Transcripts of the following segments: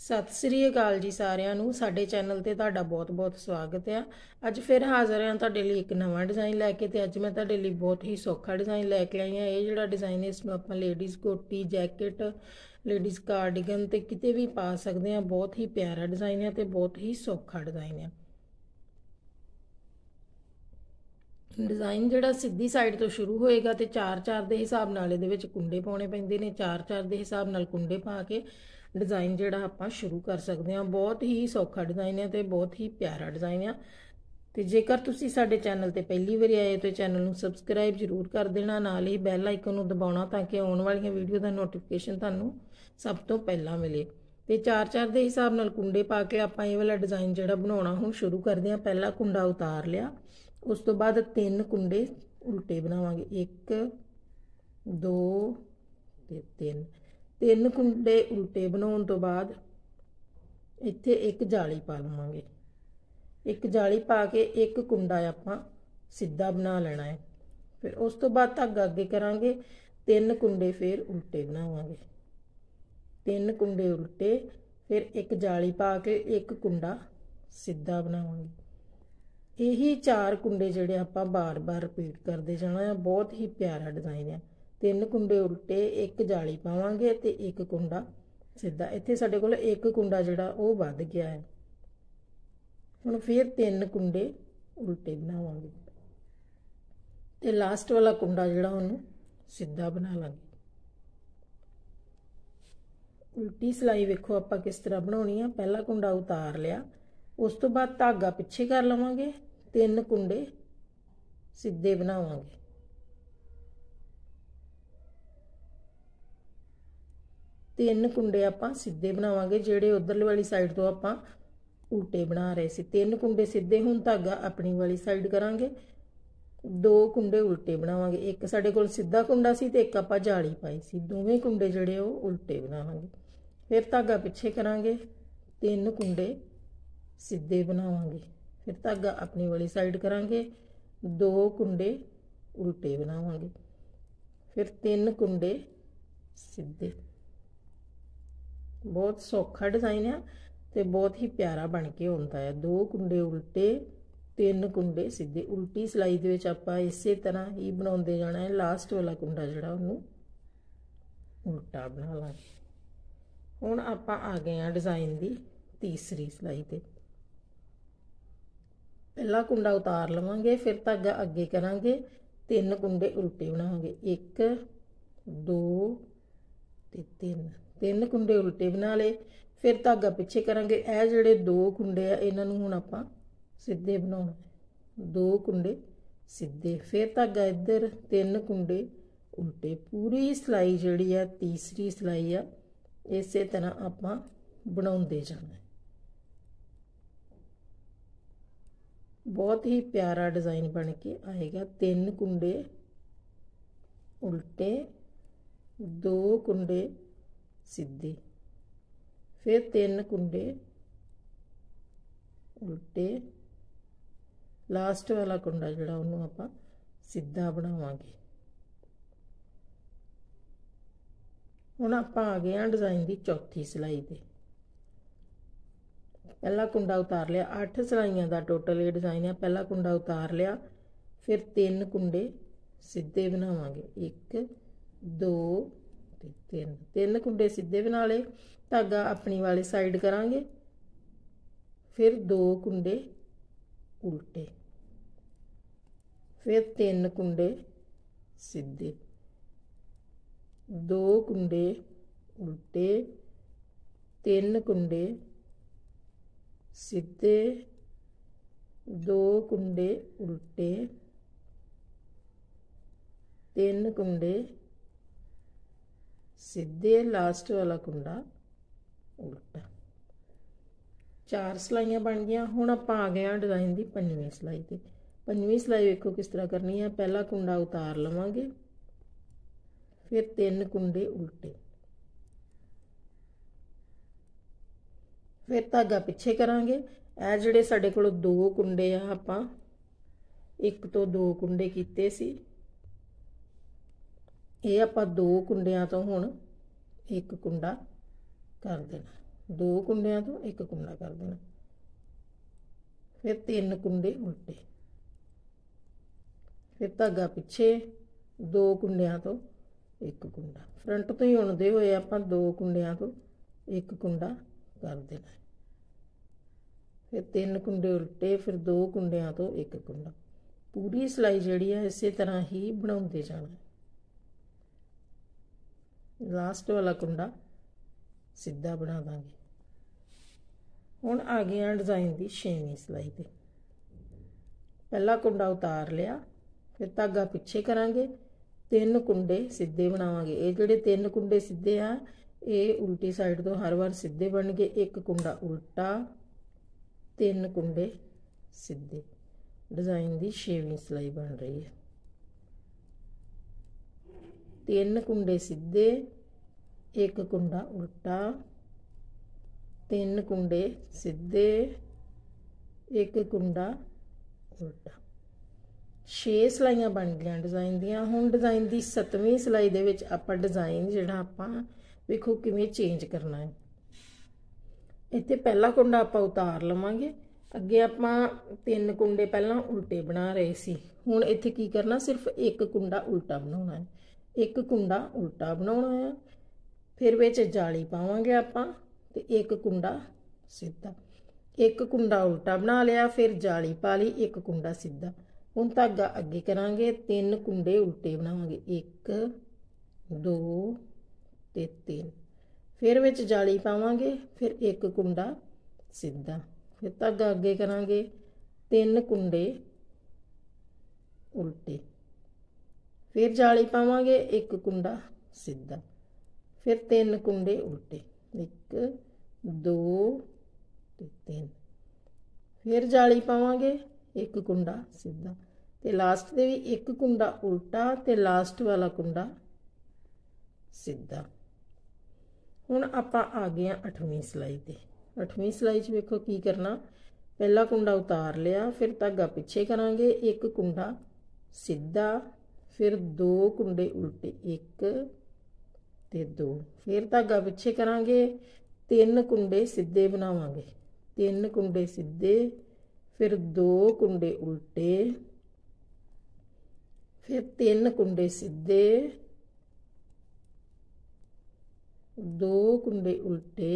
सत श्री अकाल जी सारिਆਂ ਨੂੰ ਸਾਡੇ ਚੈਨਲ ਤੇ ਤੁਹਾਡਾ ਬਹੁਤ-ਬਹੁਤ ਸਵਾਗਤ ਹੈ। ਅੱਜ ਫਿਰ ਹਾਜ਼ਰ ਹਾਂ ਤੁਹਾਡੇ ਲਈ ਇੱਕ ਨਵਾਂ ਡਿਜ਼ਾਈਨ ਲੈ ਕੇ ਤੇ ਅੱਜ ਮੈਂ ਤੁਹਾਡੇ ਲਈ ਬਹੁਤ ਹੀ ਸੌਖਾ ਡਿਜ਼ਾਈਨ ਲੈ ਕੇ ਆਈ ਹਾਂ। ਇਹ ਜਿਹੜਾ ਡਿਜ਼ਾਈਨ ਹੈ ਇਸ ਨੂੰ ਆਪਾਂ ਲੇਡੀਜ਼ ਕੋਟੀ, ਜੈਕਟ, ਲੇਡੀਜ਼ ਕਾਰਡੀਗਨ ਤੇ ਕਿਤੇ ਵੀ ਪਾ ਸਕਦੇ ਹਾਂ। ਬਹੁਤ ਹੀ ਪਿਆਰਾ ਡਿਜ਼ਾਈਨ ਹੈ ਤੇ ਬਹੁਤ ਹੀ ਸੌਖਾ ਡਿਜ਼ਾਈਨ ਹੈ। डिज़ाइन जोड़ा सीधी साइड तो शुरू होएगा तो 4-4 के हिसाब नाल इहदे विच कुंडे पाने पैंदे ने। 4-4 के हिसाब नाल कुंडे पा के डिज़ाइन जोड़ा आपां शुरू कर सकते हैं। बहुत ही सौखा डिज़ाइन है तो बहुत ही प्यारा डिज़ाइन है। तो जेकर तुसीं साडे चैनल ते पहली बार आए तो चैनल नूं सबसक्राइब जरूर कर देना, नाल ही बैल आइकन नूं दबाउणा ताकि आउण वालीआं वीडियो दा नोटिफिकेशन तुहानूं सब तो पहला मिले। तो 4-4 के हिसाब नाल कुंडे पा के आपां इह वाला डिज़ाइन जोड़ा बनाउणा हुण शुरू करदे हां। पहला कुंडा उतार लिया, उस तो बाद 3 कुंडे उल्टे बनावांगे। 1 2 ते 3 कुंडे उल्टे बनाउण तो बाद इत्थे एक जाली पा लवांगे। एक जाली पा के एक कुंडा आपां सीधा बना लेना है। फिर उस तो बाद धागा अगे करांगे, 3 कुंडे फिर उल्टे बनावांगे। 3 कुंडे उल्टे, फिर एक जाली पा के एक कुंडा सीधा बनावांगे। यही 4 कुंडे जोड़े आपां बार बार रिपीट करते जाना है। बहुत ही प्यारा डिज़ाइन है। 3 कुंडे उल्टे, एक जाली पावांगे ते एक कुंडा सीधा। इत्थे साडे कोल एक कुंडा जोड़ा वो वध गया है। हुण फिर 3 कुंडे उल्टे बनावांगे ते लास्ट वाला कुंडा जोड़ा उहनूं सीधा बना लांगे। उल्टी सिलाई वेखो आपां किस तरह बनाउणी है। पहला कुंडा उतार लिया, उस तो बाद धागा पिछे कर लवांगे, 3 कुंडे सीधे बनावांगे। तीन कुंडे आपां सीधे बनावांगे जेड़े उधरली वाली साइड तो आपां उल्टे बना रहे सी। 3 कुंडे सीधे, हुण धागा अपनी वाली साइड करांगे। 2 कुंडे उल्टे बनावांगे। एक साडे कोल सीधा कुंडा सी ते एक आपां जाली पाई सी। दोवें कुंडे जिहड़े वो उल्टे बनावांगे। फिर धागा पिछे करांगे, 3 कुंडे सीधे बनावांगे। फिर धागा अपनी वाली साइड करांगे, 2 कुंडे उल्टे बनावांगे। फिर 3 कुंडे सीधे। बहुत सौखा डिज़ाइन है तो बहुत ही प्यारा बन के आता है। 2 कुंडे उल्टे, 3 कुंडे सीधे। उल्टी सिलाई दे विच आपां इसे तरह ही बनाउंदे जाना है। लास्ट वाला कुंडा जिहड़ा उहनूं उल्टा बना लांगे। हुण आपां आ गए हैं डिज़ाइन दी तीसरी सिलाई ते। पहला कुंडा उतार लवांगे, फिर धागा अगे करांगे, 3 कुंडे उल्टे बनावांगे। 1 2 ते 3 कुंडे उल्टे बना ले। फिर धागा पिछे करांगे। यह जिहड़े 2 कुंडे आ इन्हां नूं हुण आपां सीधे बनाउणा है। 2 कुंडे सीधे, फिर धागा इधर, 3 कुंडे उल्टे। पूरी सिलाई जिहड़ी आ तीसरी सिलाई आ इसे तरह आपां बनाउंदे जाना है। बहुत ही प्यारा डिज़ाइन बन के आएगा। 3 कुंडे उल्टे, 2 कुंडे सीधे, फिर 3 कुंडे उल्टे। लास्ट वाला कुंडा जिहड़ा उहनूं आपां सीधा बनावांगे। हुण आपां आ गए हां डिज़ाइन दी चौथी सिलाई ते। पहला कुंडा उतार लिया। 8 सिलाइयां दा टोटल ये डिज़ाइन है। पहला कुंडा उतार लिया, फिर 3 कुंडे सीधे बनावांगे। 1 2 ते 3 कुंडे सीधे बना ले। धागा अपनी वाली साइड करांगे, फिर 2 कुंडे उल्टे, फिर 3 कुंडे सीधे, 2 कुंडे उल्टे, 3 कुंडे सीधे, 2 कुंडे उल्टे, 3 कुंडे सीधे, लास्ट वाला कुंडा उल्टा। 4 सिलाइयां बन गई। हुण आपां आ गए हां डिज़ाइन की 5वीं सिलाई ते। 5वीं सिलाई वेखो किस तरह करनी है। पहला कुंडा उतार लवांगे, फिर 3 कुंडे उल्टे, फिर धागा पिछे करांगे। यह जिहड़े साडे कोल 2 कुंडे आ आपां 1 तो 2 कुंडे कीते सी। ये आपां 2 कुंडियां तो हुण 1 कुंडा कर देना। 2 ਕੁੰਡਿਆਂ ਤੋਂ 1 ਕੁੰਡਾ कर देना, फिर 3 कुंडे उल्टे, फिर धागा पिछे 2 कुंडियां तो 1 कुंडा, फ्रंट तो ही उणदे हुए आपां 2 कुंडियां तो 1 कुंडा कर देना, फिर 3 कुंडे उल्टे, फिर 2 कुंडियां तो 1 कुंडा। पूरी सिलाई जिहड़ी है इस तरह ही बनाउंदे जाना। लास्ट वाला कुंडा सीधा बना देंगे। हुण आ गया डिज़ाइन की 6वीं सिलाई ते। पहला कुंडा उतार लिया, फिर धागा पिछे करांगे, 3 कुंडे सीधे बनावांगे। ये जिहड़े 3 कुंडे सीधे आ ये उल्टी साइड तो हर बार सीधे बन गए। 1 कुंडा उल्टा, 3 कुंडे सीधे। डिज़ाइन की 6वीं सिलाई बन रही है। 3 कुंडे सीधे, 1 कुंडा उल्टा, 3 कुंडे सीधे, 1 कुंडा उल्टा। 6 सिलाइयां बन गई डिज़ाइन दियां। हुण डिज़ाइन की 7वीं सिलाई दे विच आपां डिज़ाइन जिहड़ा आपां वेखो किवें चेंज करना है। इत्थे पहला कुंडा आपां उतार लवांगे। अगे आपां 3 कुंडे पहलां उल्टे बना रहे सी, हुण इत्थे की करना, सिर्फ 1 कुंडा उल्टा बनाउणा है। 1 कुंडा उल्टा बनाउणा है, फिर विच जाली पावांगे आपां ते 1 कुंडा सीधा। 1 कुंडा उल्टा बना लिया, फिर जाली पा ली, 1 कुंडा सीधा। हुण धागा अगे करांगे, 3 कुंडे उल्टे बनावांगे, 1 2 ते 3, फिर विच जाली पावांगे, फिर 1 कुंडा सीधा, फिर धागा अगे करांगे, 3 कुंडे उल्टे, फिर जाली पावांगे, 1 कुंडा सीधा, फिर 3 कुंडे उल्टे, 1 2 ते 3, फिर जाली पावांगे, 1 कुंडा सीधा, ते लास्ट दे भी 1 कुंडा उल्टा ते लास्ट वाला कुंडा सीधा। हुण आपां आ गए 8वीं सिलाई ते। 8वीं सिलाई च वेखो की करना, पहला कुंडा उतार लिया, फिर धागा पिछे करांगे, 1 कुंडा सीधा, फिर 2 कुंडे उल्टे, 1 ते 2, फिर धागा पिछे करांगे, 3 कुंडे सीधे बनावांगे, 3 कुंडे सीधे, फिर 2 कुंडे उल्टे, फिर 3 कुंडे सीधे, 2 कुंडे उल्टे,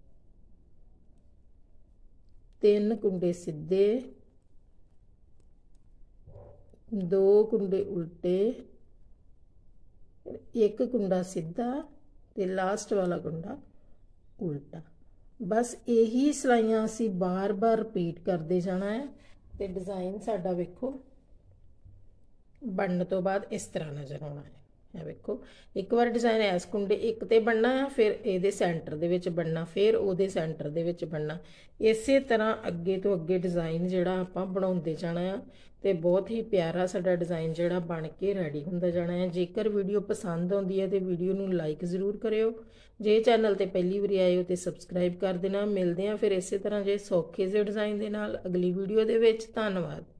3 कुंडे सीधे, 2 कुंडे उल्टे, 1 कुंडा सीधा ते लास्ट वाला कुंडा उल्टा। बस यही सिलाइयां असी बार बार रिपीट करते जाना है। ते डिज़ाइन साडा वेखो बनने तो बाद इस तरह नज़र आना है। वेखो एक बार डिज़ाइन इस कुंडे 1 ते बनना है, फिर ये सेंटर दे विच बनना, फिर वो सेंटर दे विच बनना। इस तरह अगे तो अगे डिज़ाइन जिहड़ा आपां बनाउंदे जाना है ते बहुत ही प्यारा साडा डिज़ाइन जिहड़ा बन के रेडी हुंदा जाना है। जेकर वीडियो पसंद आउंदी है तो वीडियो नूं लाइक जरूर करियो। जे चैनल ते पहली बार आए हो तो सबसक्राइब कर देना। मिलदे हां फिर इस तरह जे सौखे जे डिज़ाइन दे नाल अगली वीडियो दे विच। धन्नवाद।